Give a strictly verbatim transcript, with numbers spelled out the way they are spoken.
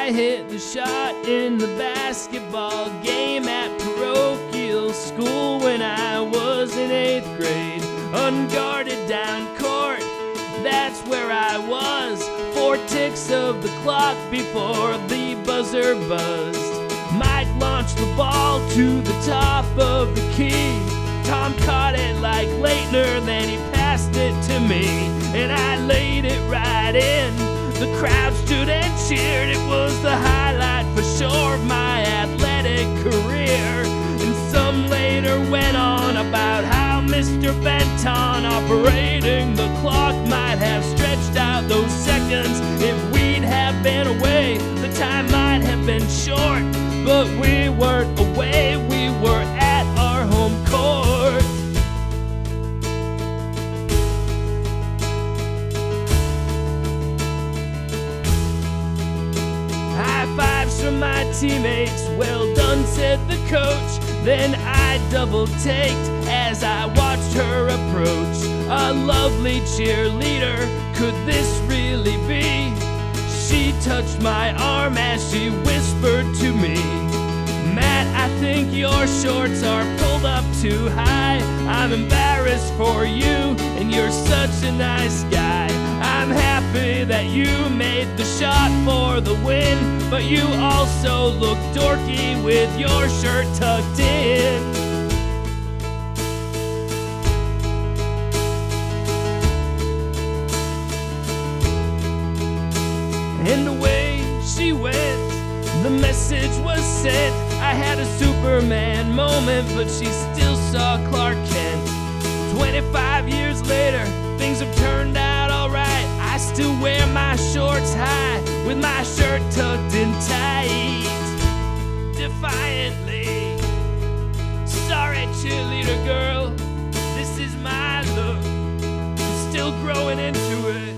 I hit the shot in the basketball game at parochial school when I was in eighth grade. Unguarded down court, that's where I was. Four ticks of the clock before the buzzer buzzed. Mike launched the ball to the top of the key. Tom caught it like Leitner, then he passed it to me, and I laid it right in. The crowd stood and cheered. It was the highlight for sure of my athletic career. And some later went on about how Mister Benton operating the clock might have stretched out those seconds. If we'd have been away, the time might have been short. But we weren't away, we were at our home court. High fives from my teammates, well done, said the coach. Then I double-taked as I watched her approach. A lovely cheerleader, could this really be? She touched my arm as she whispered to me, Matt, I think your shorts are pulled up too high. I'm embarrassed for you, and you're such a nice guy. I'm happy that you made the shot for the win, but you also look dorky with your shirt tucked in. And away she went, the message was sent. I had a Superman moment, but she still saw Clark Kent. Twenty-five years later, things have turned out alright. I still wear my shorts high, with my shirt tucked in tight. Defiantly, sorry cheerleader girl, this is my look. I'm still growing into it.